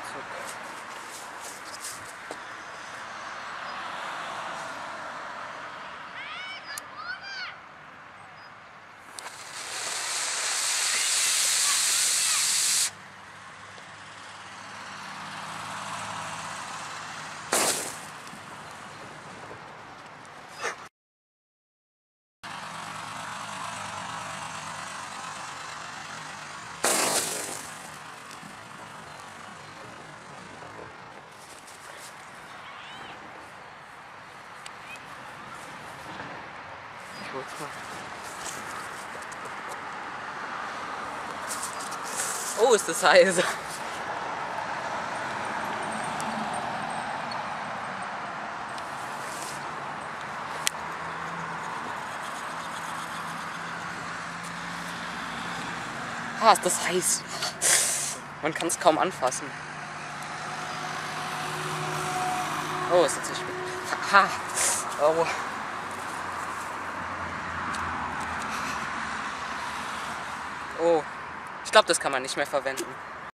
Oh, ist das heiß. Ah, ist das heiß. Man kann es kaum anfassen. Oh, ist das nicht gut. Ha. Oh. Oh. Ich glaube, das kann man nicht mehr verwenden.